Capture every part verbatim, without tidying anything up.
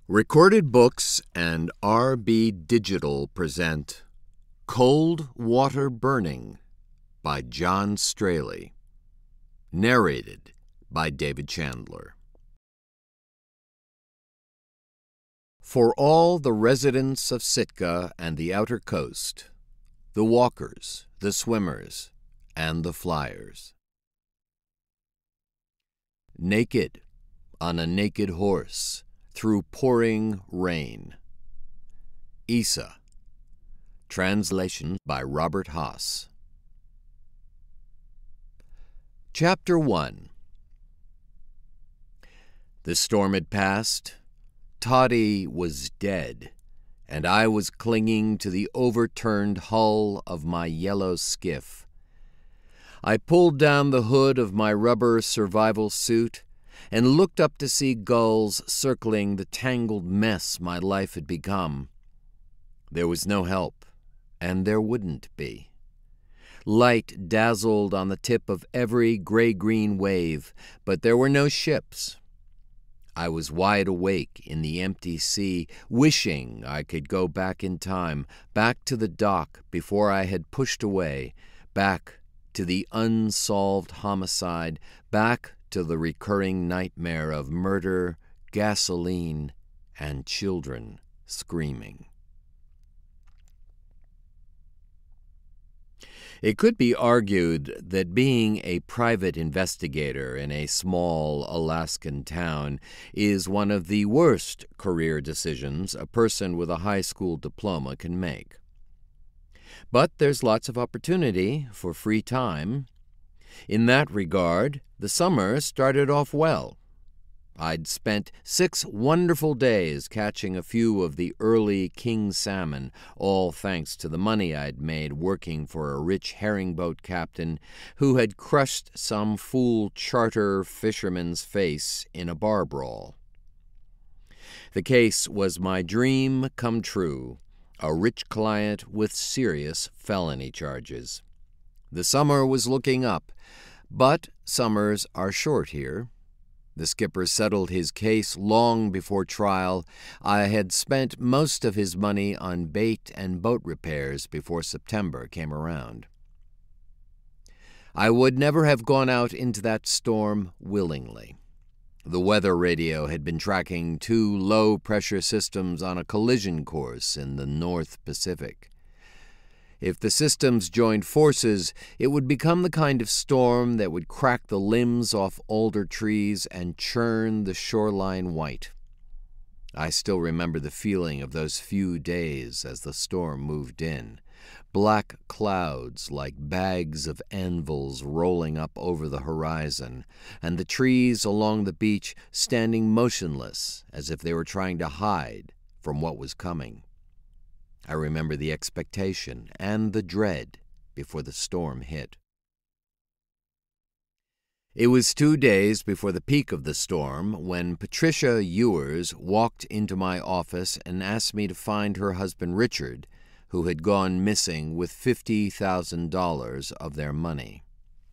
Recorded Books and R B Digital present Cold Water Burning by John Straley. Narrated by David Chandler. For all the residents of Sitka and the outer coast, the walkers, the swimmers, and the flyers. Naked on a naked horse, through pouring rain. Isa. Translation by Robert Haas. Chapter one. The storm had passed. Toddy was dead, and I was clinging to the overturned hull of my yellow skiff. I pulled down the hood of my rubber survival suit and looked up to see gulls circling the tangled mess my life had become. There was no help, and there wouldn't be. Light dazzled on the tip of every gray-green wave, but there were no ships. I was wide awake in the empty sea, wishing I could go back in time, back to the dock before I had pushed away, back to the unsolved homicide, back to the recurring nightmare of murder, gasoline, and children screaming. It could be argued that being a private investigator in a small Alaskan town is one of the worst career decisions a person with a high school diploma can make. But there's lots of opportunity for free time. In that regard, the summer started off well. I'd spent six wonderful days catching a few of the early king salmon, all thanks to the money I'd made working for a rich herring boat captain who had crushed some fool charter fisherman's face in a bar brawl. The case was my dream come true, a rich client with serious felony charges. The summer was looking up, but summers are short here. The skipper settled his case long before trial. I had spent most of his money on bait and boat repairs before September came around. I would never have gone out into that storm willingly. The weather radio had been tracking two low-pressure systems on a collision course in the North Pacific. If the systems joined forces, it would become the kind of storm that would crack the limbs off alder trees and churn the shoreline white. I still remember the feeling of those few days as the storm moved in. Black clouds like bags of anvils rolling up over the horizon, and the trees along the beach standing motionless as if they were trying to hide from what was coming. I remember the expectation and the dread before the storm hit. It was two days before the peak of the storm when Patricia Ewers walked into my office and asked me to find her husband Richard, who had gone missing with fifty thousand dollars of their money.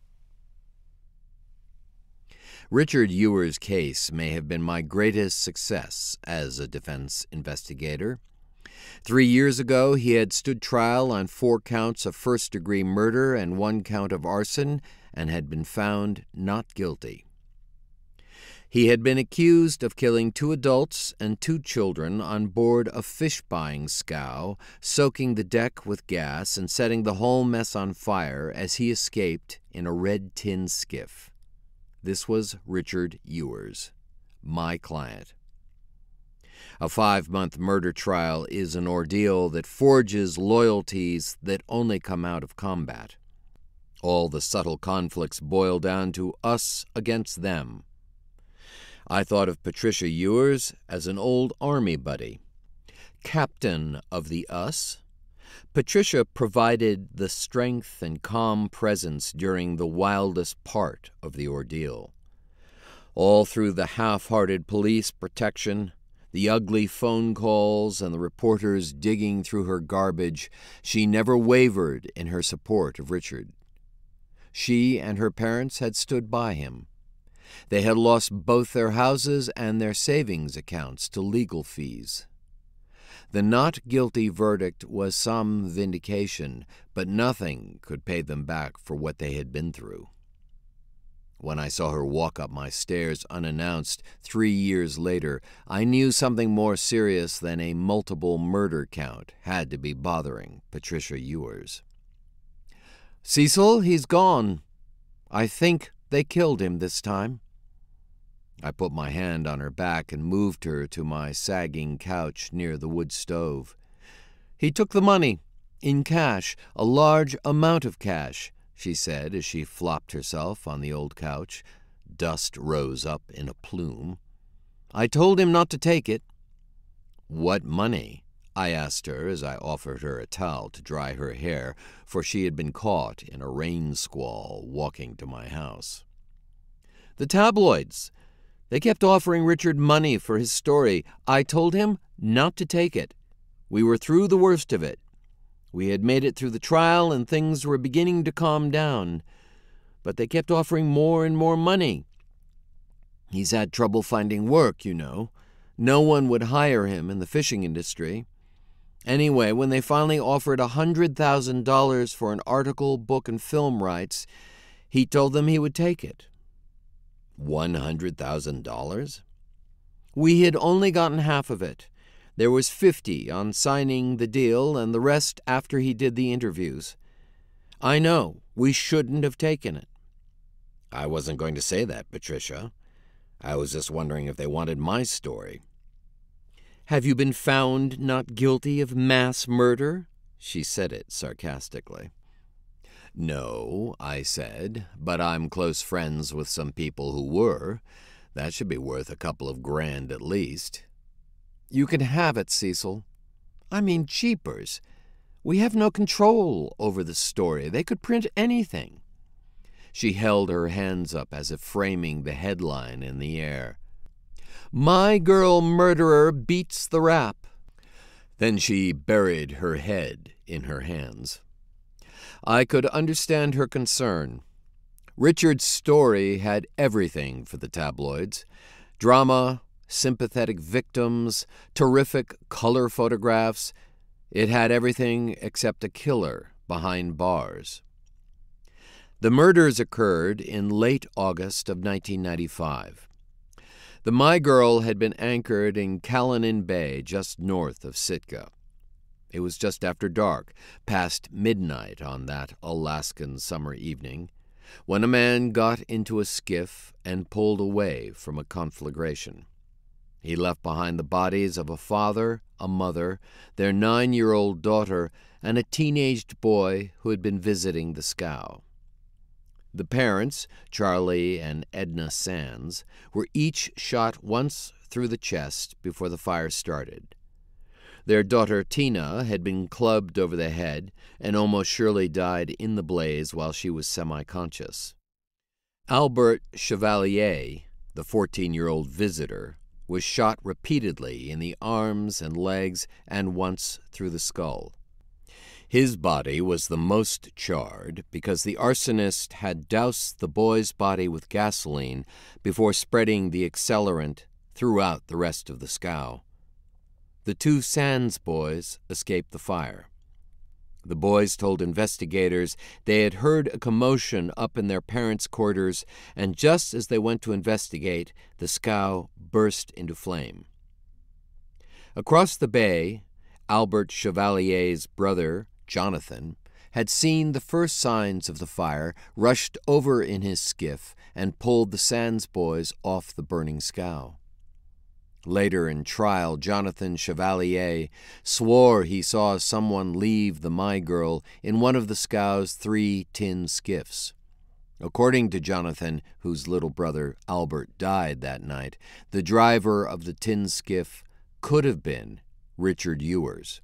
Richard Ewers' case may have been my greatest success as a defense investigator. Three years ago, he had stood trial on four counts of first-degree murder and one count of arson and had been found not guilty. He had been accused of killing two adults and two children on board a fish-buying scow, soaking the deck with gas and setting the whole mess on fire as he escaped in a red tin skiff. This was Richard Ewers, my client. A five-month murder trial is an ordeal that forges loyalties that only come out of combat. All the subtle conflicts boil down to us against them. I thought of Patricia Ewers as an old army buddy. Captain of the us, Patricia provided the strength and calm presence during the wildest part of the ordeal. All through the half-hearted police protection, the ugly phone calls and the reporters digging through her garbage, she never wavered in her support of Richard. She and her parents had stood by him. They had lost both their houses and their savings accounts to legal fees. The not guilty verdict was some vindication, but nothing could pay them back for what they had been through. When I saw her walk up my stairs unannounced three years later, I knew something more serious than a multiple murder count had to be bothering Patricia Ewers. "Cecil, he's gone. I think they killed him this time." I put my hand on her back and moved her to my sagging couch near the wood stove. "He took the money, in cash, a large amount of cash," she said as she flopped herself on the old couch. Dust rose up in a plume. "I told him not to take it." "What money?" I asked her as I offered her a towel to dry her hair, for she had been caught in a rain squall walking to my house. "The tabloids. They kept offering Richard money for his story. I told him not to take it. We were through the worst of it. We had made it through the trial and things were beginning to calm down. But they kept offering more and more money. He's had trouble finding work, you know. No one would hire him in the fishing industry. Anyway, when they finally offered one hundred thousand dollars for an article, book, and film rights, he told them he would take it." one hundred thousand dollars? "We had only gotten half of it. There was fifty on signing the deal and the rest after he did the interviews. I know, we shouldn't have taken it." "I wasn't going to say that, Patricia. I was just wondering if they wanted my story." "Have you been found not guilty of mass murder?" She said it sarcastically. "No," I said, "but I'm close friends with some people who were. That should be worth a couple of grand at least." "You can have it, Cecil. I mean, jeepers. We have no control over the story. They could print anything." She held her hands up as if framing the headline in the air. "Mygirl murderer beats the rap." Then she buried her head in her hands. I could understand her concern. Richard's story had everything for the tabloids: drama, sympathetic victims, terrific color photographs. It had everything except a killer behind bars. The murders occurred in late August of nineteen ninety-five. The Mygirl had been anchored in Callanan Bay, just north of Sitka. It was just after dark, past midnight on that Alaskan summer evening, when a man got into a skiff and pulled away from a conflagration. He left behind the bodies of a father, a mother, their nine-year-old daughter, and a teenaged boy who had been visiting the scow. The parents, Charlie and Edna Sands, were each shot once through the chest before the fire started. Their daughter Tina had been clubbed over the head and almost surely died in the blaze while she was semi-conscious. Albert Chevalier, the fourteen-year-old visitor, was shot repeatedly in the arms and legs and once through the skull. His body was the most charred because the arsonist had doused the boy's body with gasoline before spreading the accelerant throughout the rest of the scow. The two Sands boys escaped the fire. The boys told investigators they had heard a commotion up in their parents' quarters, and just as they went to investigate, the scow burst into flame. Across the bay, Albert Chevalier's brother, Jonathan, had seen the first signs of the fire, rushed over in his skiff, and pulled the Sands boys off the burning scow. Later in trial, Jonathan Chevalier swore he saw someone leave the Mygirl in one of the scow's three tin skiffs. According to Jonathan, whose little brother Albert died that night, the driver of the tin skiff could have been Richard Ewers.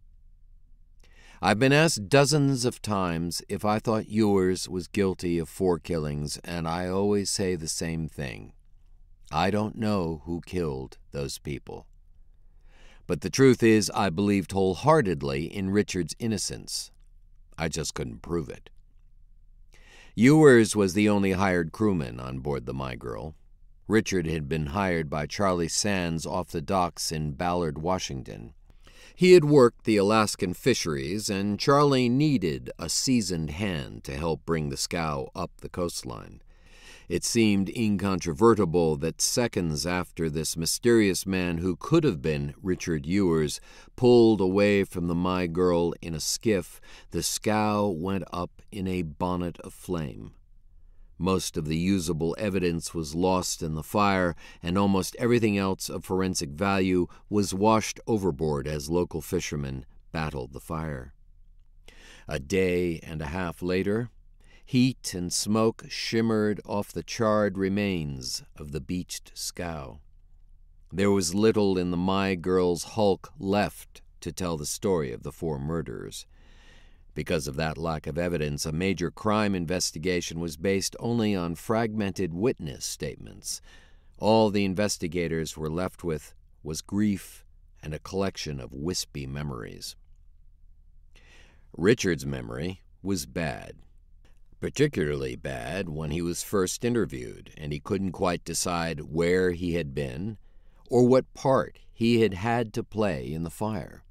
I've been asked dozens of times if I thought Ewers was guilty of four killings, and I always say the same thing. I don't know who killed those people. But the truth is, I believed wholeheartedly in Richard's innocence. I just couldn't prove it. Ewers was the only hired crewman on board the Mygirl. Richard had been hired by Charlie Sands off the docks in Ballard, Washington. He had worked the Alaskan fisheries, and Charlie needed a seasoned hand to help bring the scow up the coastline. It seemed incontrovertible that seconds after this mysterious man who could have been Richard Ewers pulled away from the Mygirl in a skiff, the scow went up in a bonnet of flame. Most of the usable evidence was lost in the fire, and almost everything else of forensic value was washed overboard as local fishermen battled the fire. A day and a half later, heat and smoke shimmered off the charred remains of the beached scow. There was little in the Mygirl's hulk left to tell the story of the four murderers. Because of that lack of evidence, a major crime investigation was based only on fragmented witness statements. All the investigators were left with was grief and a collection of wispy memories. Richard's memory was bad. Particularly bad when he was first interviewed, and he couldn't quite decide where he had been or what part he had had to play in the fire.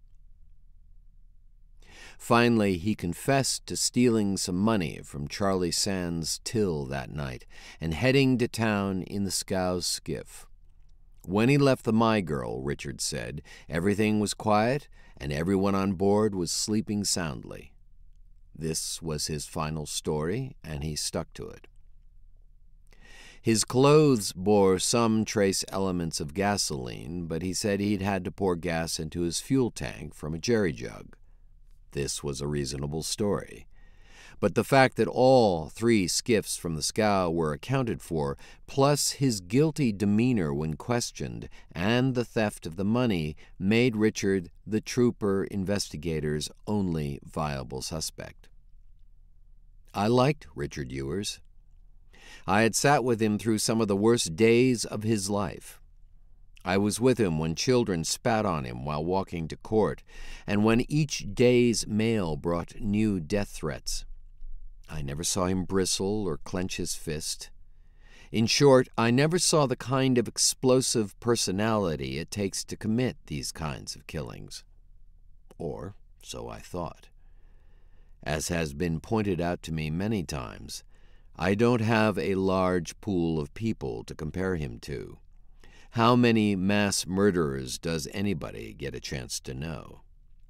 Finally, he confessed to stealing some money from Charlie Sands' till that night and heading to town in the scow's skiff. When he left the Mygirl, Richard said, everything was quiet and everyone on board was sleeping soundly. This was his final story, and he stuck to it. His clothes bore some trace elements of gasoline, but he said he'd had to pour gas into his fuel tank from a jerry jug. This was a reasonable story. But the fact that all three skiffs from the scow were accounted for, plus his guilty demeanor when questioned, and the theft of the money, made Richard the trooper investigator's only viable suspect. I liked Richard Ewers. I had sat with him through some of the worst days of his life. I was with him when children spat on him while walking to court, and when each day's mail brought new death threats. I never saw him bristle or clench his fist. In short, I never saw the kind of explosive personality it takes to commit these kinds of killings. Or so I thought. As has been pointed out to me many times, I don't have a large pool of people to compare him to. How many mass murderers does anybody get a chance to know?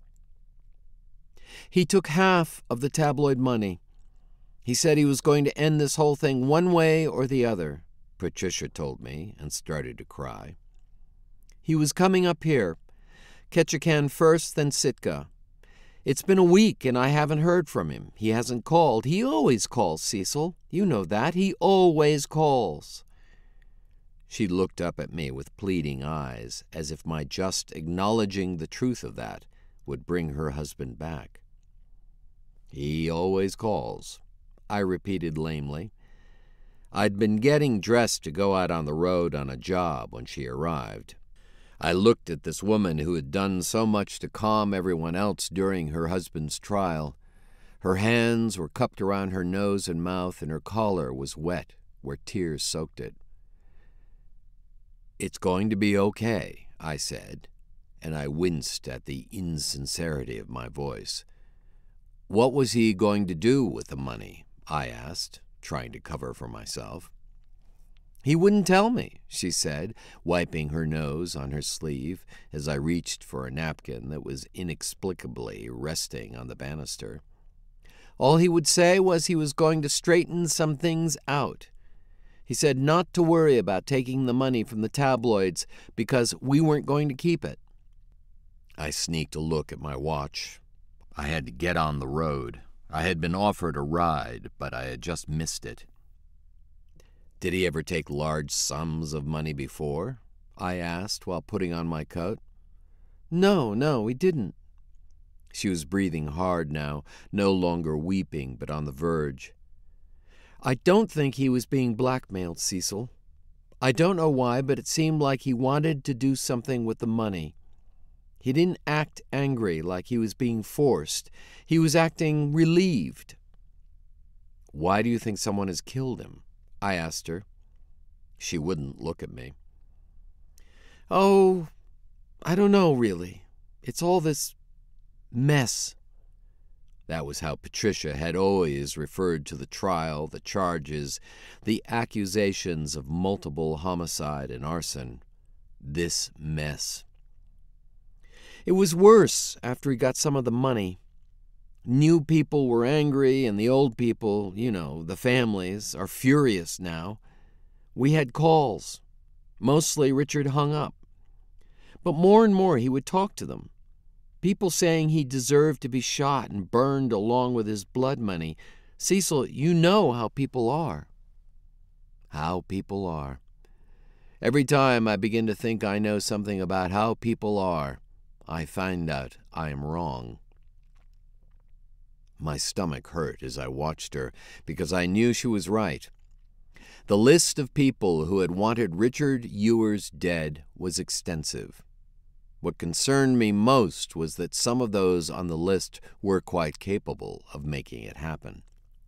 He took half of the tabloid money. He said he was going to end this whole thing one way or the other, Patricia told me, and started to cry. He was coming up here. Ketchikan first, then Sitka. It's been a week and I haven't heard from him. He hasn't called. He always calls, Cecil. You know that. He always calls. She looked up at me with pleading eyes, as if my just acknowledging the truth of that would bring her husband back. He always calls, I repeated lamely. I'd been getting dressed to go out on the road on a job when she arrived. I looked at this woman who had done so much to calm everyone else during her husband's trial. Her hands were cupped around her nose and mouth, and her collar was wet where tears soaked it. It's going to be okay, I said, and I winced at the insincerity of my voice. What was he going to do with the money? I asked, trying to cover for myself. He wouldn't tell me, she said, wiping her nose on her sleeve as I reached for a napkin that was inexplicably resting on the banister. All he would say was he was going to straighten some things out. He said not to worry about taking the money from the tabloids because we weren't going to keep it. I sneaked a look at my watch. I had to get on the road. I had been offered a ride, but I had just missed it. Did he ever take large sums of money before? I asked while putting on my coat. No, no, he didn't. She was breathing hard now, no longer weeping, but on the verge. I don't think he was being blackmailed, Cecil. I don't know why, but it seemed like he wanted to do something with the money. He didn't act angry like he was being forced. He was acting relieved. Why do you think someone has killed him? I asked her. She wouldn't look at me. "Oh, I don't know, really. It's all this mess." That was how Patricia had always referred to the trial, the charges, the accusations of multiple homicide and arson. This mess. It was worse after he got some of the money. New people were angry, and the old people, you know, the families, are furious now. We had calls. Mostly Richard hung up. But more and more he would talk to them. People saying he deserved to be shot and burned along with his blood money. Cecil, you know how people are. How people are. Every time I begin to think I know something about how people are, I find out I am wrong. My stomach hurt as I watched her, because I knew she was right. The list of people who had wanted Richard Ewers dead was extensive. What concerned me most was that some of those on the list were quite capable of making it happen.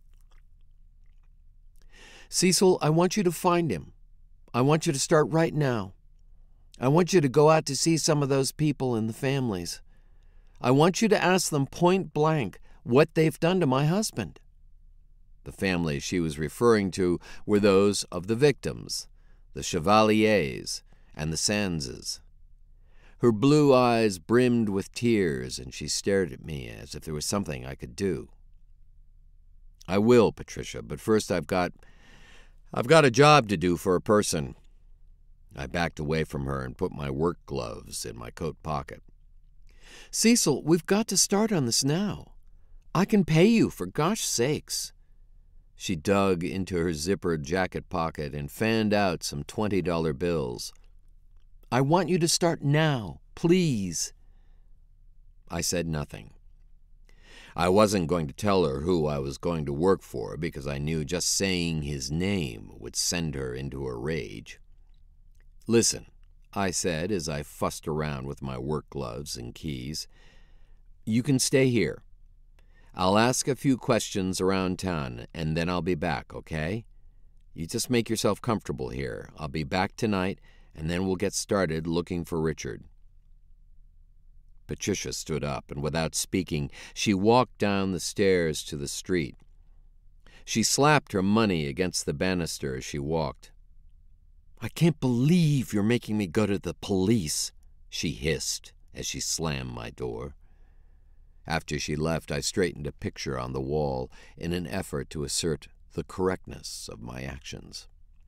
"Cecil, I want you to find him. I want you to start right now. I want you to go out to see some of those people and the families. I want you to ask them point blank what they've done to my husband." The families she was referring to were those of the victims, the Chevaliers and the Sandses. Her blue eyes brimmed with tears, and she stared at me as if there was something I could do. "I will, Patricia, but first I've got... I've got a job to do for a person." I backed away from her and put my work gloves in my coat pocket. "Cecil, we've got to start on this now. I can pay you, for gosh sakes." She dug into her zippered jacket pocket and fanned out some twenty dollar bills. "I want you to start now, please." I said nothing. I wasn't going to tell her who I was going to work for, because I knew just saying his name would send her into a rage. "Listen," I said as I fussed around with my work gloves and keys. "You can stay here. I'll ask a few questions around town, and then I'll be back, okay? You just make yourself comfortable here. I'll be back tonight, and then we'll get started looking for Richard." Patricia stood up, and without speaking, she walked down the stairs to the street. She slapped her money against the banister as she walked. "I can't believe you're making me go to the police," she hissed as she slammed my door. After she left, I straightened a picture on the wall in an effort to assert the correctness of my actions.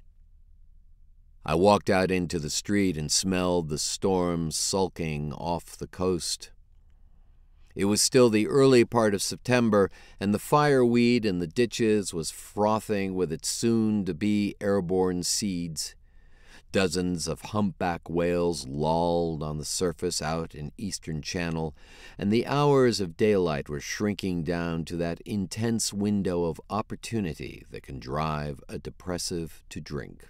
I walked out into the street and smelled the storm sulking off the coast. It was still the early part of September, and the fireweed in the ditches was frothing with its soon-to-be airborne seeds. Dozens of humpback whales lolled on the surface out in Eastern Channel, and the hours of daylight were shrinking down to that intense window of opportunity that can drive a depressive to drink.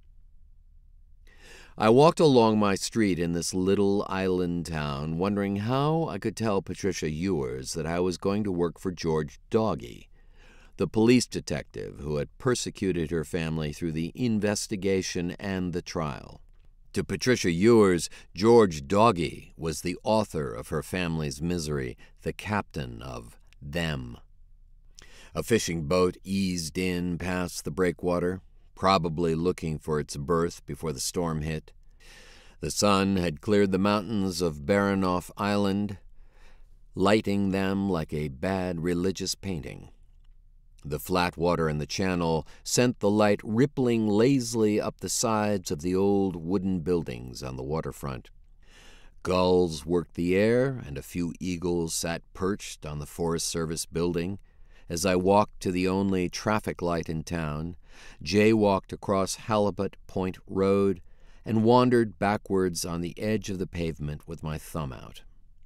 I walked along my street in this little island town, wondering how I could tell Patricia Ewers that I was going to work for George Doggy, the police detective who had persecuted her family through the investigation and the trial. To Patricia Ewers, George Doggy was the author of her family's misery, the captain of them. A fishing boat eased in past the breakwater, probably looking for its berth before the storm hit. The sun had cleared the mountains of Baranoff Island, lighting them like a bad religious painting. The flat water in the channel sent the light rippling lazily up the sides of the old wooden buildings on the waterfront. Gulls worked the air, and a few eagles sat perched on the Forest Service building. As I walked to the only traffic light in town, Jay walked across Halibut Point Road and wandered backwards on the edge of the pavement with my thumb out.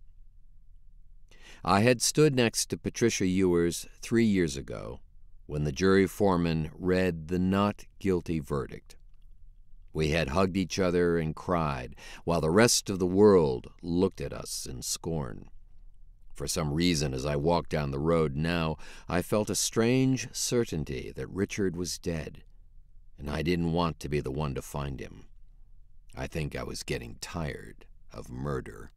I had stood next to Patricia Ewers three years ago when the jury foreman read the not guilty verdict. We had hugged each other and cried while the rest of the world looked at us in scorn. For some reason, as I walked down the road now, I felt a strange certainty that Richard was dead, and I didn't want to be the one to find him. I think I was getting tired of murder.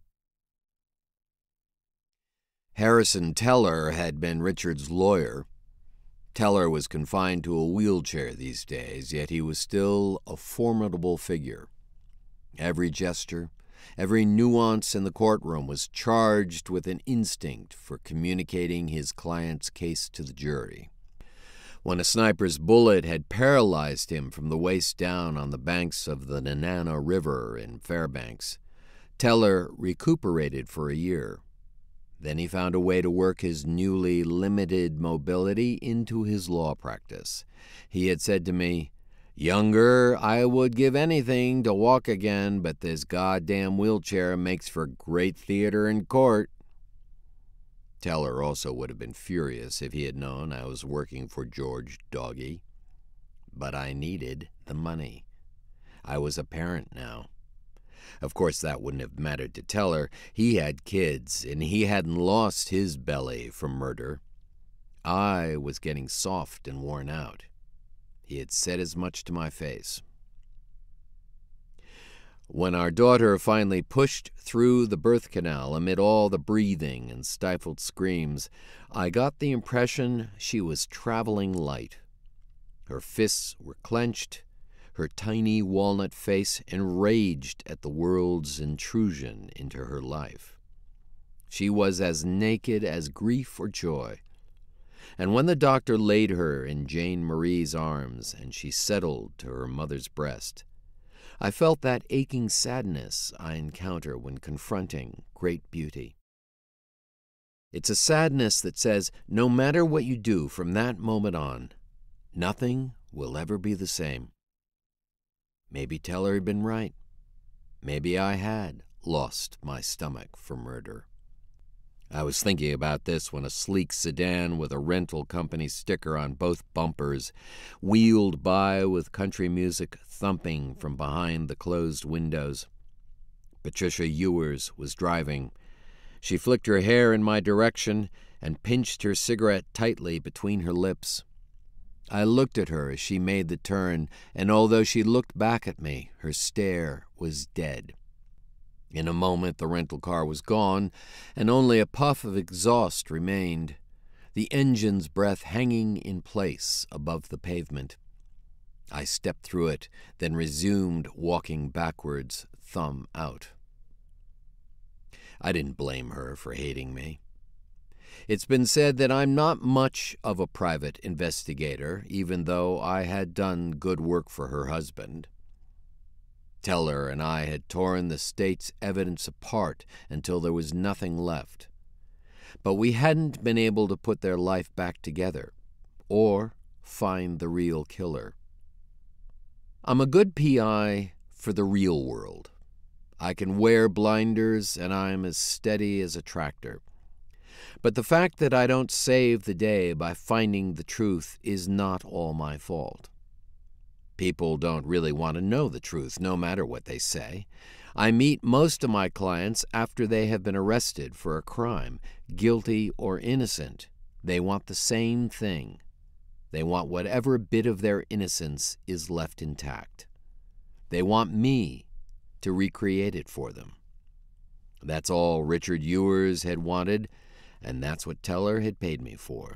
Harrison Teller had been Richard's lawyer. Teller was confined to a wheelchair these days, yet he was still a formidable figure. Every gesture, every nuance in the courtroom was charged with an instinct for communicating his client's case to the jury. When a sniper's bullet had paralyzed him from the waist down on the banks of the Nenana River in Fairbanks, Teller recuperated for a year. Then he found a way to work his newly limited mobility into his law practice. He had said to me, "Younger, I would give anything to walk again, but this goddamn wheelchair makes for great theater in court." Teller also would have been furious if he had known I was working for George Doggy. But I needed the money. I was a parent now. Of course, that wouldn't have mattered to Teller. He had kids, and he hadn't lost his belly from murder. I was getting soft and worn out. He had said as much to my face. When our daughter finally pushed through the birth canal amid all the breathing and stifled screams, I got the impression she was traveling light. Her fists were clenched, her tiny walnut face enraged at the world's intrusion into her life. She was as naked as grief or joy. And when the doctor laid her in Jane Marie's arms and she settled to her mother's breast, I felt that aching sadness I encounter when confronting great beauty. It's a sadness that says, no matter what you do from that moment on, nothing will ever be the same. Maybe Teller had been right. Maybe I had lost my stomach for murder. I was thinking about this when a sleek sedan with a rental company sticker on both bumpers wheeled by with country music thumping from behind the closed windows. Patricia Ewers was driving. She flicked her hair in my direction and pinched her cigarette tightly between her lips. I looked at her as she made the turn, and although she looked back at me, her stare was dead. In a moment the rental car was gone, and only a puff of exhaust remained, the engine's breath hanging in place above the pavement. I stepped through it, then resumed walking backwards, thumb out. I didn't blame her for hating me. It's been said that I'm not much of a private investigator, even though I had done good work for her husband. Teller and I had torn the state's evidence apart until there was nothing left. But we hadn't been able to put their life back together, or find the real killer. I'm a good P I for the real world. I can wear blinders, and I'm as steady as a tractor. But the fact that I don't save the day by finding the truth is not all my fault. People don't really want to know the truth, no matter what they say. I meet most of my clients after they have been arrested for a crime, guilty or innocent. They want the same thing. They want whatever bit of their innocence is left intact. They want me to recreate it for them. That's all Richard Ewers had wanted, and that's what Teller had paid me for.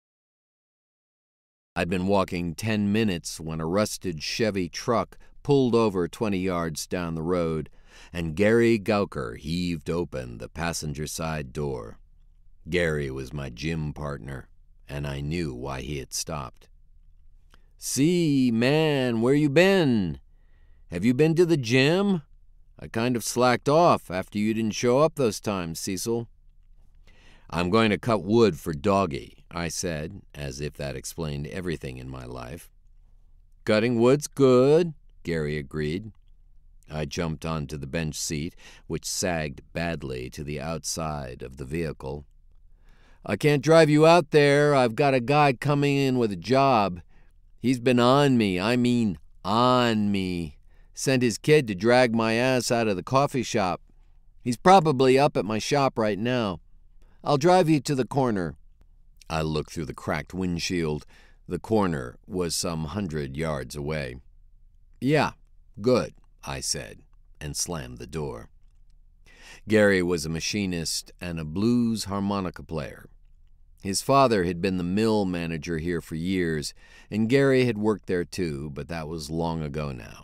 I'd been walking ten minutes when a rusted Chevy truck pulled over twenty yards down the road, and Gary Gowker heaved open the passenger side door. Gary was my gym partner, and I knew why he had stopped. "See, man, where you been? Have you been to the gym? I kind of slacked off after you didn't show up those times, Cecil." "I'm going to cut wood for Doggy," I said, as if that explained everything in my life. "Cutting wood's good," Gary agreed. I jumped onto the bench seat, which sagged badly to the outside of the vehicle. "I can't drive you out there. I've got a guy coming in with a job. He's been on me, I mean on me. Sent his kid to drag my ass out of the coffee shop. He's probably up at my shop right now. I'll drive you to the corner." I looked through the cracked windshield. The corner was some hundred yards away. "Yeah, good," I said, and slammed the door. Gary was a machinist and a blues harmonica player. His father had been the mill manager here for years, and Gary had worked there too, but that was long ago now.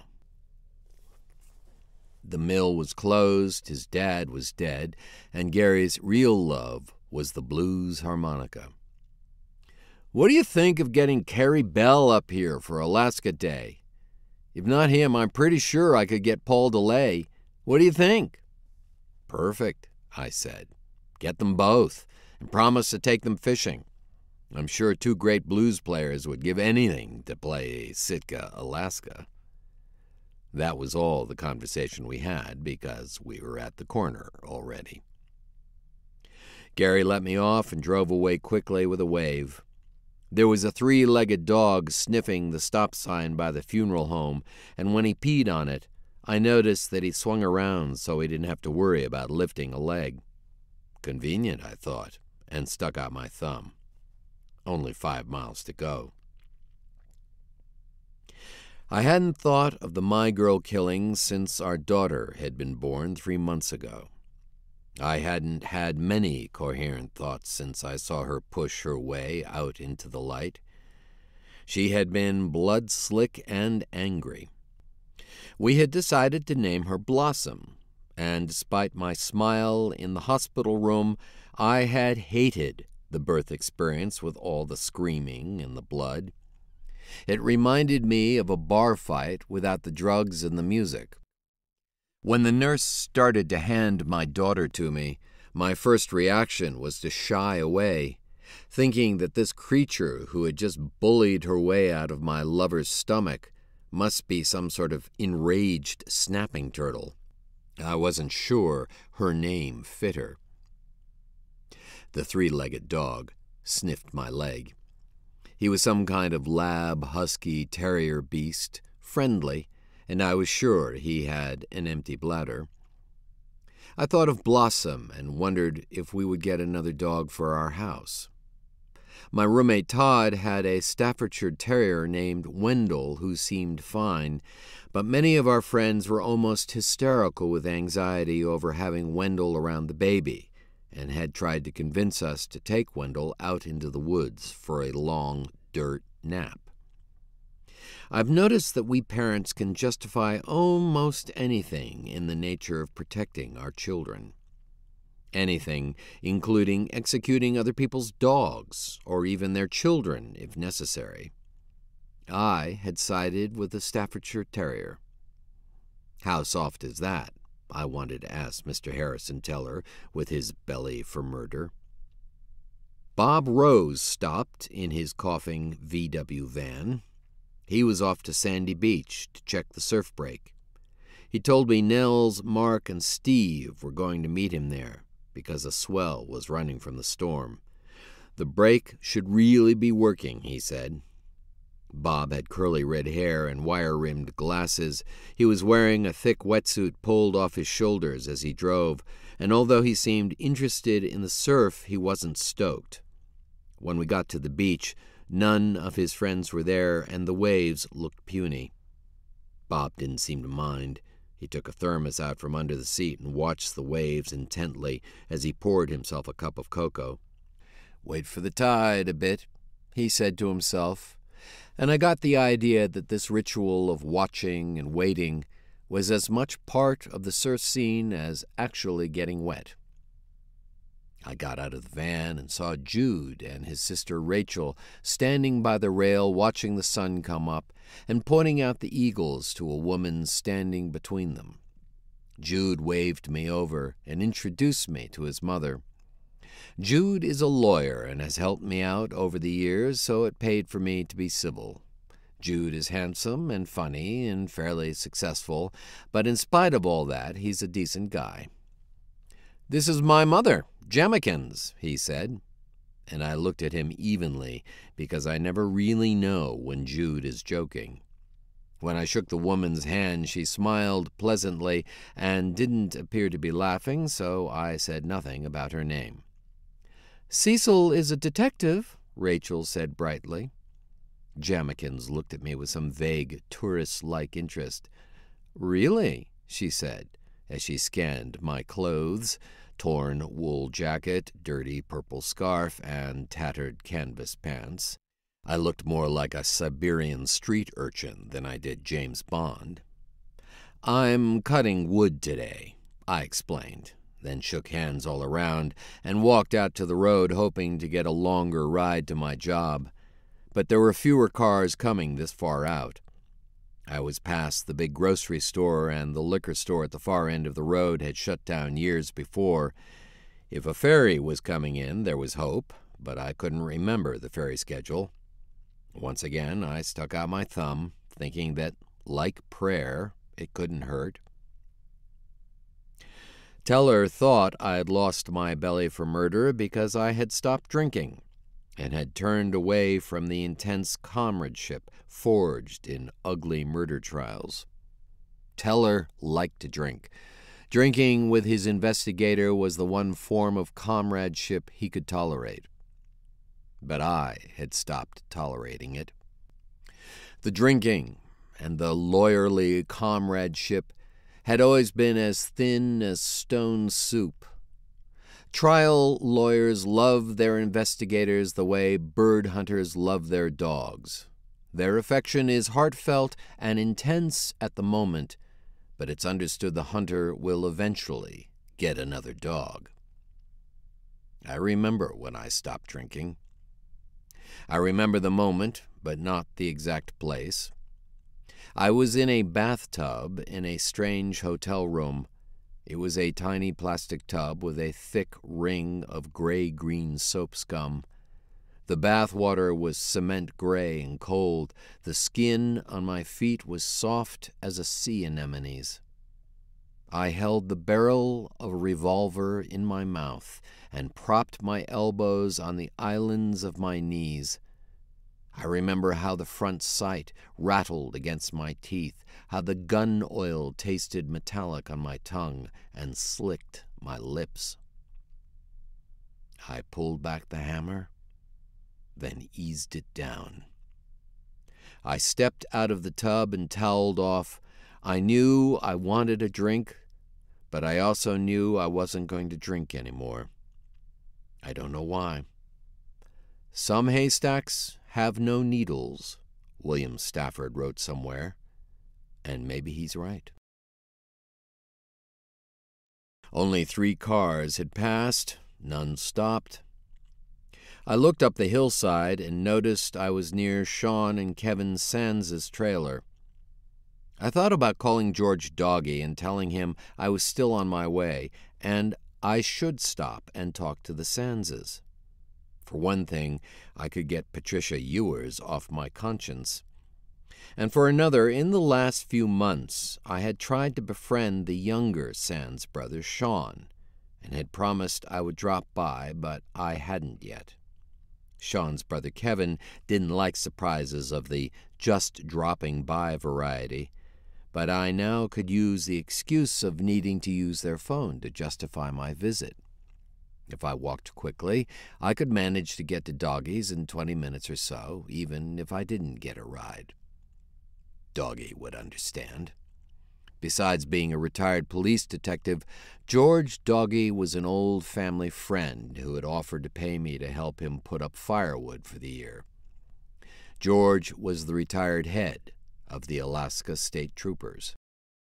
The mill was closed, his dad was dead, and Gary's real love was the blues harmonica. "What do you think of getting Carrie Bell up here for Alaska Day? If not him, I'm pretty sure I could get Paul DeLay. What do you think?" "Perfect," I said. "Get them both, and promise to take them fishing. I'm sure two great blues players would give anything to play Sitka, Alaska." That was all the conversation we had, because we were at the corner already. Gary let me off and drove away quickly with a wave. There was a three-legged dog sniffing the stop sign by the funeral home, and when he peed on it, I noticed that he swung around so he didn't have to worry about lifting a leg. Convenient, I thought, and stuck out my thumb. Only five miles to go. I hadn't thought of the Mygirl killing since our daughter had been born three months ago. I hadn't had many coherent thoughts since I saw her push her way out into the light. She had been blood-slick and angry. We had decided to name her Blossom, and despite my smile in the hospital room, I had hated the birth experience with all the screaming and the blood. It reminded me of a bar fight without the drugs and the music. When the nurse started to hand my daughter to me, my first reaction was to shy away, thinking that this creature who had just bullied her way out of my lover's stomach must be some sort of enraged snapping turtle. I wasn't sure her name fit her. The three-legged dog sniffed my leg. He was some kind of lab, husky, terrier beast, friendly, and I was sure he had an empty bladder. I thought of Blossom and wondered if we would get another dog for our house. My roommate Todd had a Staffordshire Terrier named Wendell who seemed fine, but many of our friends were almost hysterical with anxiety over having Wendell around the baby, and had tried to convince us to take Wendell out into the woods for a long dirt nap. I've noticed that we parents can justify almost anything in the nature of protecting our children. Anything, including executing other people's dogs, or even their children, if necessary. I had sided with the Staffordshire Terrier. How soft is that? I wanted to ask Mister Harrison Teller, with his belly for murder. Bob Rose stopped in his coughing V W van. He was off to Sandy Beach to check the surf break. He told me Nels, Mark, and Steve were going to meet him there because a swell was running from the storm. The break should really be working, he said. Bob had curly red hair and wire-rimmed glasses. He was wearing a thick wetsuit pulled off his shoulders as he drove, and although he seemed interested in the surf, he wasn't stoked. When we got to the beach, none of his friends were there, and the waves looked puny. Bob didn't seem to mind. He took a thermos out from under the seat and watched the waves intently as he poured himself a cup of cocoa. "Wait for the tide a bit," he said to himself, and I got the idea that this ritual of watching and waiting was as much part of the surf scene as actually getting wet. I got out of the van and saw Jude and his sister Rachel standing by the rail watching the sun come up and pointing out the eagles to a woman standing between them. Jude waved me over and introduced me to his mother. Jude is a lawyer and has helped me out over the years, so it paid for me to be civil. Jude is handsome and funny and fairly successful, but in spite of all that, he's a decent guy. "This is my mother, Jemmikins," he said, and I looked at him evenly because I never really know when Jude is joking. When I shook the woman's hand, she smiled pleasantly and didn't appear to be laughing, so I said nothing about her name. "Cecil is a detective," Rachel said brightly. Jamikins looked at me with some vague, tourist-like interest. "Really?" she said, as she scanned my clothes, torn wool jacket, dirty purple scarf, and tattered canvas pants. I looked more like a Siberian street urchin than I did James Bond. "I'm cutting wood today," I explained, then shook hands all around and walked out to the road hoping to get a longer ride to my job. But there were fewer cars coming this far out. I was past the big grocery store, and the liquor store at the far end of the road had shut down years before. If a ferry was coming in, there was hope, but I couldn't remember the ferry schedule. Once again, I stuck out my thumb, thinking that, like prayer, it couldn't hurt. Teller thought I had lost my belly for murder because I had stopped drinking and had turned away from the intense comradeship forged in ugly murder trials. Teller liked to drink. Drinking with his investigator was the one form of comradeship he could tolerate. But I had stopped tolerating it. The drinking and the lawyerly comradeship had always been as thin as stone soup. Trial lawyers love their investigators the way bird hunters love their dogs. Their affection is heartfelt and intense at the moment, but it's understood the hunter will eventually get another dog. I remember when I stopped drinking. I remember the moment, but not the exact place. I was in a bathtub in a strange hotel room. It was a tiny plastic tub with a thick ring of gray-green soap scum. The bath water was cement gray and cold. The skin on my feet was soft as a sea anemone's. I held the barrel of a revolver in my mouth and propped my elbows on the islands of my knees. I remember how the front sight rattled against my teeth, how the gun oil tasted metallic on my tongue and slicked my lips. I pulled back the hammer, then eased it down. I stepped out of the tub and toweled off. I knew I wanted a drink, but I also knew I wasn't going to drink anymore. I don't know why. Some haystacks have no needles, William Stafford wrote somewhere, and maybe he's right. Only three cars had passed, none stopped. I looked up the hillside and noticed I was near Sean and Kevin Sands's trailer. I thought about calling George Doggy and telling him I was still on my way, and I should stop and talk to the Sandses. For one thing, I could get Patricia Ewers off my conscience. And for another, in the last few months, I had tried to befriend the younger Sands brother, Sean, and had promised I would drop by, but I hadn't yet. Sean's brother Kevin didn't like surprises of the just dropping by variety, but I now could use the excuse of needing to use their phone to justify my visit. If I walked quickly, I could manage to get to Doggy's in twenty minutes or so, even if I didn't get a ride. Doggy would understand. Besides being a retired police detective, George Doggy was an old family friend who had offered to pay me to help him put up firewood for the year. George was the retired head of the Alaska State Troopers.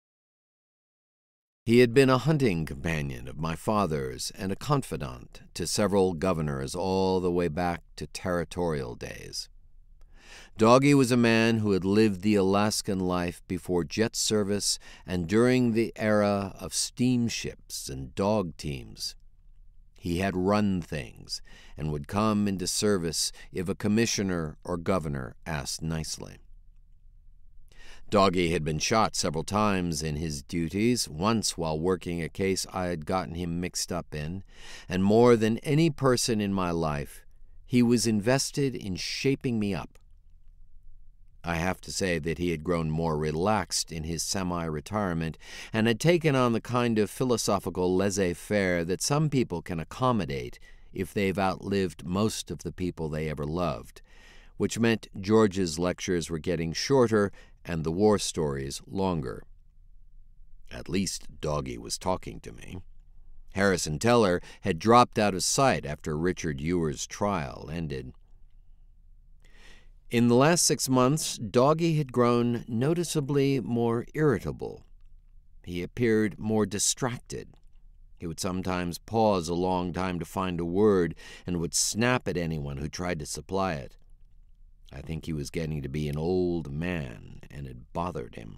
He had been a hunting companion of my father's and a confidant to several governors all the way back to territorial days. Doggy was a man who had lived the Alaskan life before jet service and during the era of steamships and dog teams. He had run things and would come into service if a commissioner or governor asked nicely. Doggy had been shot several times in his duties, once while working a case I had gotten him mixed up in, and more than any person in my life, he was invested in shaping me up. I have to say that he had grown more relaxed in his semi-retirement and had taken on the kind of philosophical laissez-faire that some people can accommodate if they've outlived most of the people they ever loved, which meant George's lectures were getting shorter and the war stories longer. At least Doggy was talking to me. Harrison Teller had dropped out of sight after Richard Ewer's trial ended. In the last six months, Doggy had grown noticeably more irritable. He appeared more distracted. He would sometimes pause a long time to find a word and would snap at anyone who tried to supply it. I think he was getting to be an old man, and it bothered him.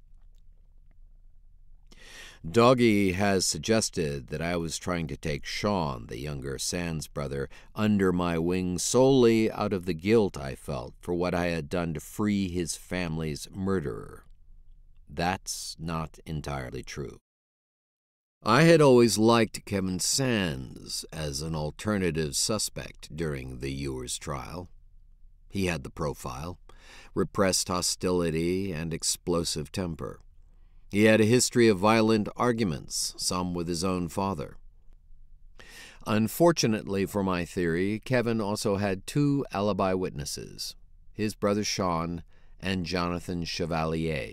Doggy has suggested that I was trying to take Sean, the younger Sands brother, under my wing solely out of the guilt I felt for what I had done to free his family's murderer. That's not entirely true. I had always liked Kevin Sands as an alternative suspect during the Ewers trial. He had the profile, repressed hostility, and explosive temper. He had a history of violent arguments, some with his own father. Unfortunately for my theory, Kevin also had two alibi witnesses, his brother Sean and Jonathan Chevalier.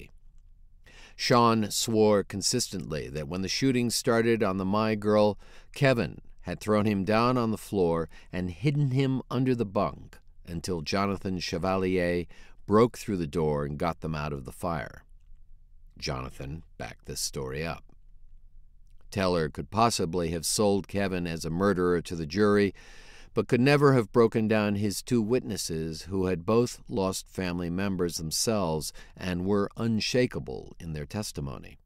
Sean swore consistently that when the shooting started on the Mygirl, Kevin had thrown him down on the floor and hidden him under the bunk until Jonathan Chevalier broke through the door and got them out of the fire. Jonathan backed this story up. Teller could possibly have sold Kevin as a murderer to the jury, but could never have broken down his two witnesses who had both lost family members themselves and were unshakable in their testimony.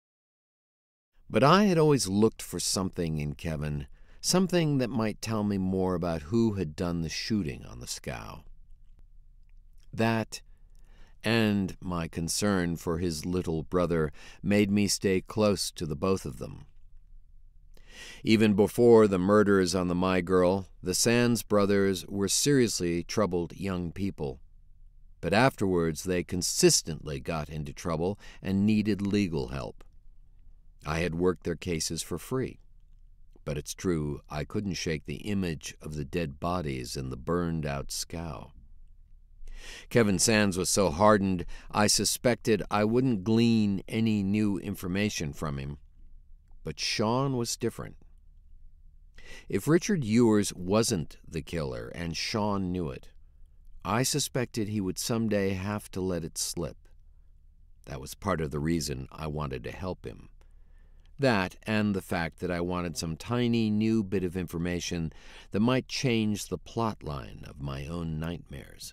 But I had always looked for something in Kevin, something that might tell me more about who had done the shooting on the scow. That, and my concern for his little brother, made me stay close to the both of them. Even before the murders on the Mygirl, the Sands brothers were seriously troubled young people. But afterwards they consistently got into trouble and needed legal help. I had worked their cases for free. But it's true, I couldn't shake the image of the dead bodies in the burned-out scow. Kevin Sands was so hardened, I suspected I wouldn't glean any new information from him. But Sean was different. If Richard Ewers wasn't the killer, and Sean knew it, I suspected he would someday have to let it slip. That was part of the reason I wanted to help him. That, and the fact that I wanted some tiny new bit of information that might change the plot line of my own nightmares.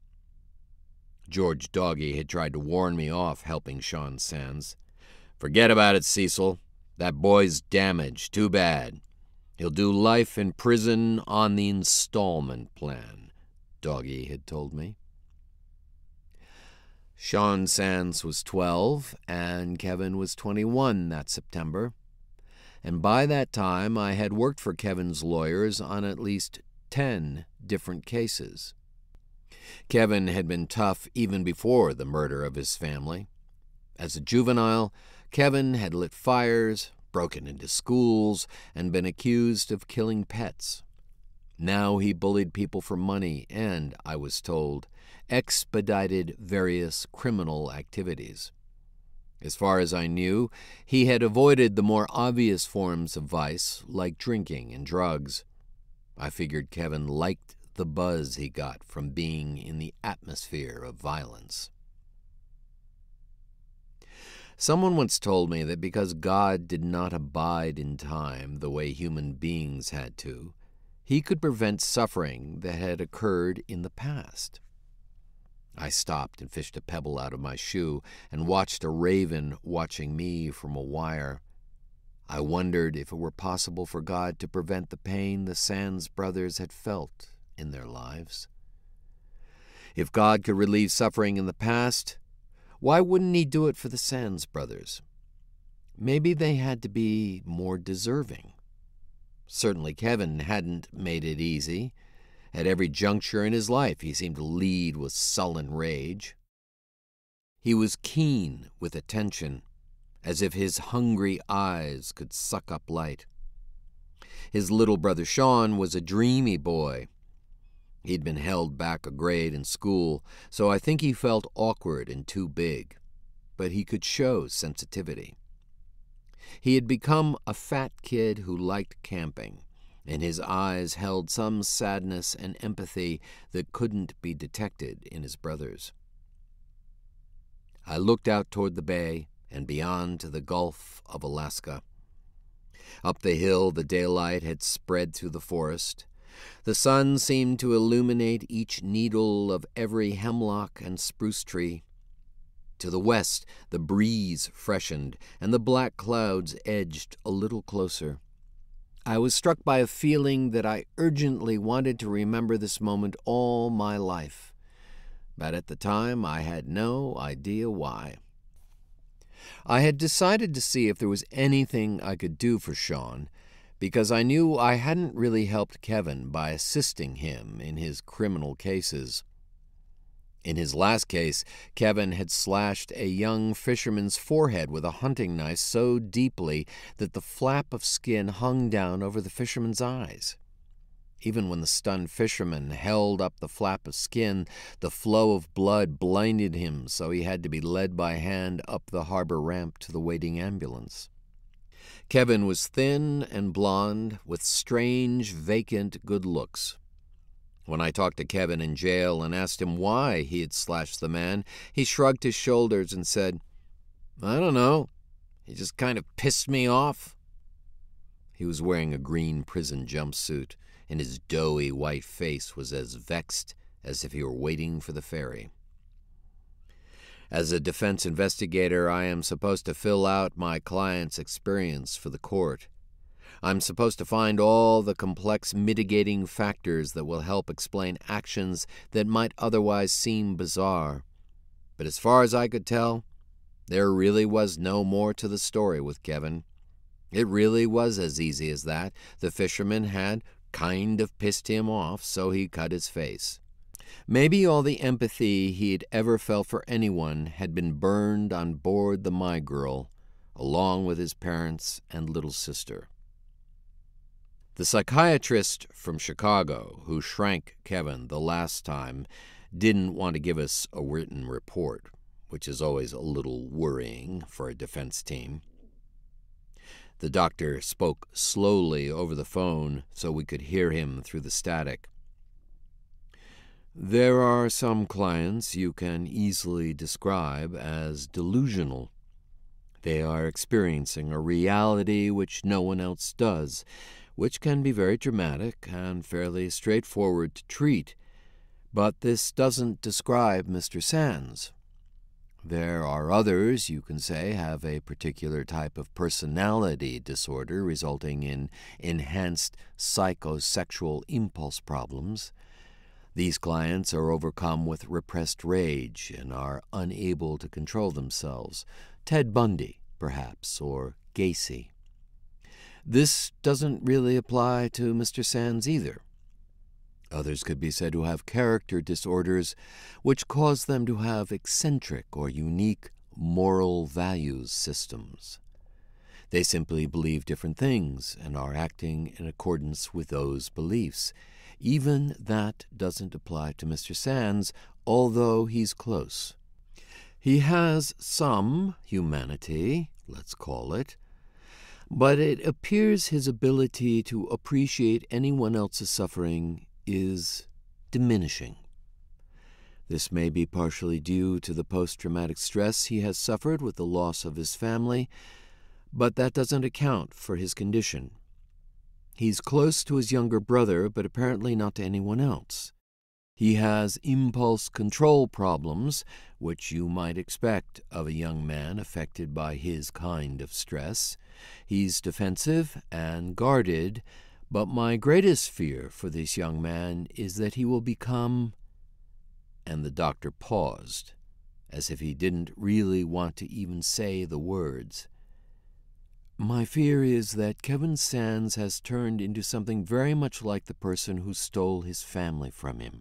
George Doggy had tried to warn me off helping Sean Sands. "Forget about it, Cecil. That boy's damaged. Too bad. He'll do life in prison on the installment plan," Doggy had told me. Sean Sands was twelve, and Kevin was twenty-one that September. And by that time, I had worked for Kevin's lawyers on at least ten different cases. Kevin had been tough even before the murder of his family. As a juvenile, Kevin had lit fires, broken into schools, and been accused of killing pets. Now he bullied people for money and, I was told, expedited various criminal activities. As far as I knew, he had avoided the more obvious forms of vice, like drinking and drugs. I figured Kevin liked the buzz he got from being in the atmosphere of violence. Someone once told me that because God did not abide in time the way human beings had to, he could prevent suffering that had occurred in the past. I stopped and fished a pebble out of my shoe and watched a raven watching me from a wire. I wondered if it were possible for God to prevent the pain the Sands brothers had felt in their lives. If God could relieve suffering in the past, why wouldn't he do it for the Sands brothers? Maybe they had to be more deserving. Certainly Kevin hadn't made it easy. At every juncture in his life, he seemed to lead with sullen rage. He was keen with attention, as if his hungry eyes could suck up light. His little brother Sean was a dreamy boy. He'd been held back a grade in school, so I think he felt awkward and too big, but he could show sensitivity. He had become a fat kid who liked camping, and his eyes held some sadness and empathy that couldn't be detected in his brother's. I looked out toward the bay and beyond to the Gulf of Alaska. Up the hill, the daylight had spread through the forest. The sun seemed to illuminate each needle of every hemlock and spruce tree. To the west, the breeze freshened, and the black clouds edged a little closer. I was struck by a feeling that I urgently wanted to remember this moment all my life, but at the time I had no idea why. I had decided to see if there was anything I could do for Sean, because I knew I hadn't really helped Kevin by assisting him in his criminal cases. In his last case, Kevin had slashed a young fisherman's forehead with a hunting knife so deeply that the flap of skin hung down over the fisherman's eyes. Even when the stunned fisherman held up the flap of skin, the flow of blood blinded him, so he had to be led by hand up the harbor ramp to the waiting ambulance. Kevin was thin and blond, with strange, vacant good looks. When I talked to Kevin in jail and asked him why he had slashed the man, he shrugged his shoulders and said, "I don't know. He just kind of pissed me off." He was wearing a green prison jumpsuit, and his doughy white face was as vexed as if he were waiting for the ferry. As a defense investigator, I am supposed to fill out my client's experience for the court. I'm supposed to find all the complex mitigating factors that will help explain actions that might otherwise seem bizarre. But as far as I could tell, there really was no more to the story with Kevin. It really was as easy as that. The fisherman had kind of pissed him off, so he cut his face. Maybe all the empathy he'd ever felt for anyone had been burned on board the Mygirl, along with his parents and little sister. The psychiatrist from Chicago, who shrank Kevin the last time, didn't want to give us a written report, which is always a little worrying for a defense team. The doctor spoke slowly over the phone so we could hear him through the static. There are some clients you can easily describe as delusional. They are experiencing a reality which no one else does, which can be very dramatic and fairly straightforward to treat. But this doesn't describe Mister Sands. There are others, you can say, have a particular type of personality disorder resulting in enhanced psychosexual impulse problems. These clients are overcome with repressed rage and are unable to control themselves. Ted Bundy, perhaps, or Gacy. This doesn't really apply to Mister Sands either. Others could be said to have character disorders which cause them to have eccentric or unique moral values systems. They simply believe different things and are acting in accordance with those beliefs. Even that doesn't apply to Mister Sands, although he's close. He has some humanity, let's call it, but it appears his ability to appreciate anyone else's suffering is diminishing. This may be partially due to the post-traumatic stress he has suffered with the loss of his family, but that doesn't account for his condition. He's close to his younger brother, but apparently not to anyone else. He has impulse control problems, which you might expect of a young man affected by his kind of stress. He's defensive and guarded, but my greatest fear for this young man is that he will become... And the doctor paused, as if he didn't really want to even say the words. My fear is that Kevin Sands has turned into something very much like the person who stole his family from him.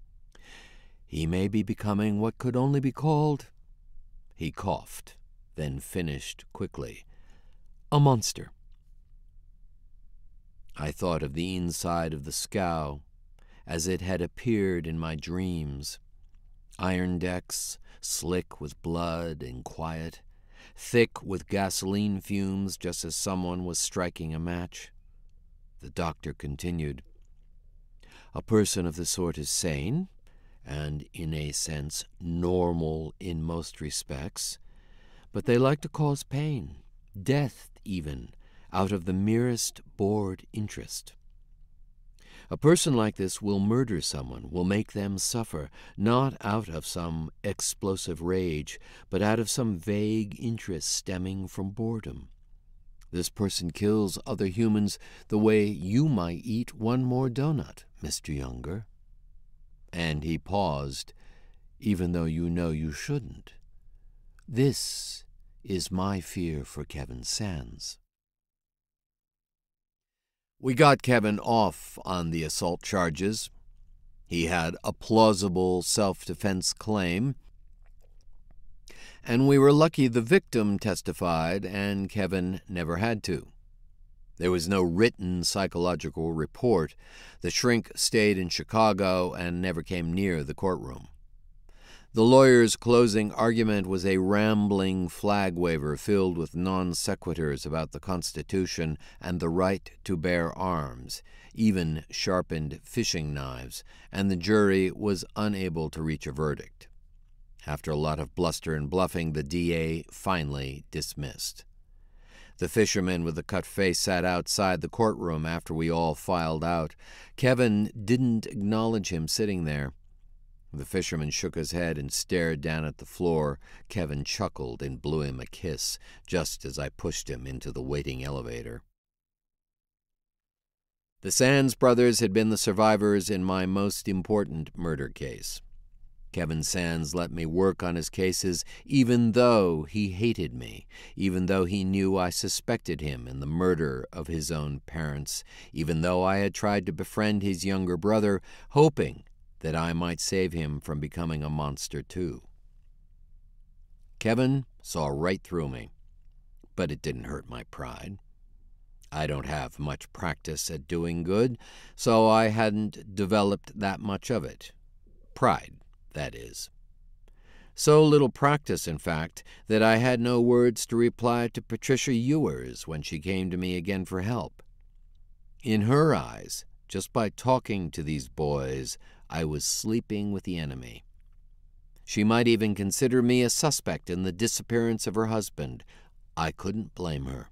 He may be becoming what could only be called... He coughed, then finished quickly. A monster. I thought of the inside of the scow, as it had appeared in my dreams. Iron decks, slick with blood and quiet, thick with gasoline fumes just as someone was striking a match. The doctor continued, "A person of the sort is sane, and in a sense normal in most respects, but they like to cause pain, death even, out of the merest bored interest. A person like this will murder someone, will make them suffer, not out of some explosive rage, but out of some vague interest stemming from boredom. This person kills other humans the way you might eat one more donut, Mister Younger." And he paused, "even though you know you shouldn't. This is my fear for Kevin Sands." We got Kevin off on the assault charges. He had a plausible self-defense claim, and we were lucky the victim testified and Kevin never had to. There was no written psychological report. The shrink stayed in Chicago and never came near the courtroom. The lawyer's closing argument was a rambling flag waver filled with non sequiturs about the Constitution and the right to bear arms, even sharpened fishing knives, and the jury was unable to reach a verdict. After a lot of bluster and bluffing, the D A finally dismissed. The fisherman with the cut face sat outside the courtroom after we all filed out. Kevin didn't acknowledge him sitting there. The fisherman shook his head and stared down at the floor. Kevin chuckled and blew him a kiss, just as I pushed him into the waiting elevator. The Sands brothers had been the survivors in my most important murder case. Kevin Sands let me work on his cases even though he hated me, even though he knew I suspected him in the murder of his own parents, even though I had tried to befriend his younger brother, hoping that I might save him from becoming a monster too. Kevin saw right through me, but it didn't hurt my pride. I don't have much practice at doing good, so I hadn't developed that much of it. Pride, that is. So little practice, in fact, that I had no words to reply to Patricia Ewers when she came to me again for help. In her eyes, just by talking to these boys, I was sleeping with the enemy. She might even consider me a suspect in the disappearance of her husband. I couldn't blame her.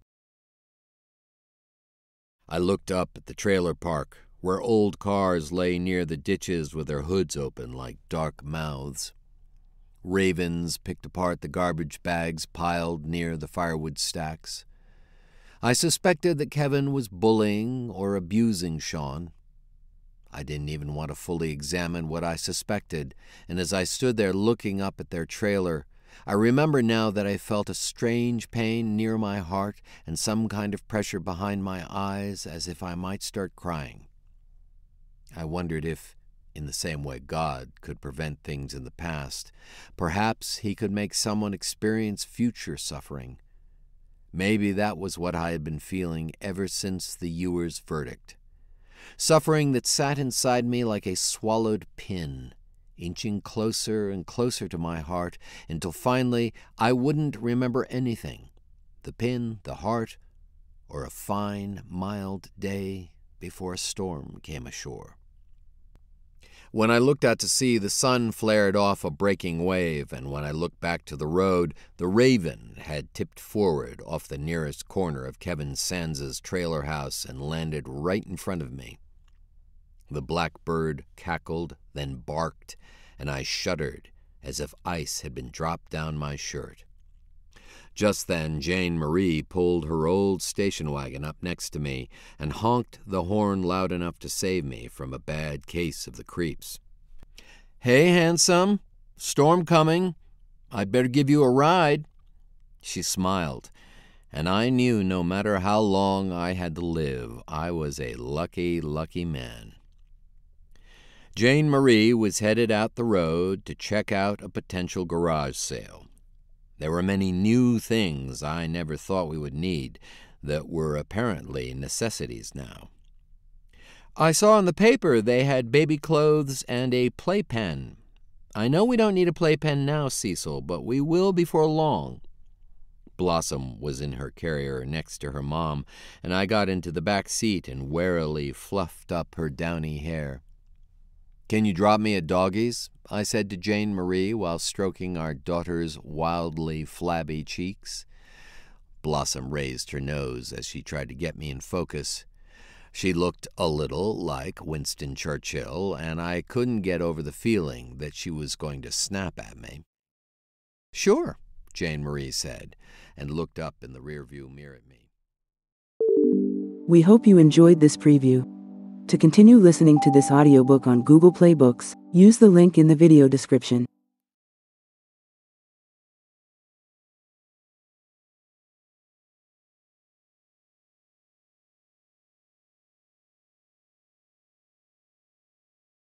I looked up at the trailer park, where old cars lay near the ditches with their hoods open like dark mouths. Ravens picked apart the garbage bags piled near the firewood stacks. I suspected that Kevin was bullying or abusing Sean. I didn't even want to fully examine what I suspected, and as I stood there looking up at their trailer, I remember now that I felt a strange pain near my heart and some kind of pressure behind my eyes as if I might start crying. I wondered if, in the same way God could prevent things in the past, perhaps he could make someone experience future suffering. Maybe that was what I had been feeling ever since the Ewers verdict. Suffering that sat inside me like a swallowed pin, inching closer and closer to my heart until finally I wouldn't remember anything, the pin, the heart, or a fine, mild day before a storm came ashore. When I looked out to sea, the sun flared off a breaking wave, and when I looked back to the road, the Raven had tipped forward off the nearest corner of Kevin Sands's trailer house and landed right in front of me. The blackbird cackled, then barked, and I shuddered as if ice had been dropped down my shirt. Just then, Jane Marie pulled her old station wagon up next to me and honked the horn loud enough to save me from a bad case of the creeps. "Hey, handsome, storm coming. I'd better give you a ride." She smiled, and I knew no matter how long I had to live, I was a lucky, lucky man. Jane Marie was headed out the road to check out a potential garage sale. There were many new things I never thought we would need that were apparently necessities now. I saw in the paper they had baby clothes and a playpen. I know we don't need a playpen now, Cecil, but we will before long. Blossom was in her carrier next to her mom, and I got into the back seat and warily fluffed up her downy hair. "Can you drop me at Doggy's?" I said to Jane Marie while stroking our daughter's wildly flabby cheeks. Blossom raised her nose as she tried to get me in focus. She looked a little like Winston Churchill, and I couldn't get over the feeling that she was going to snap at me. "Sure," Jane Marie said, and looked up in the rearview mirror at me. We hope you enjoyed this preview. To continue listening to this audiobook on Google Play Books, use the link in the video description.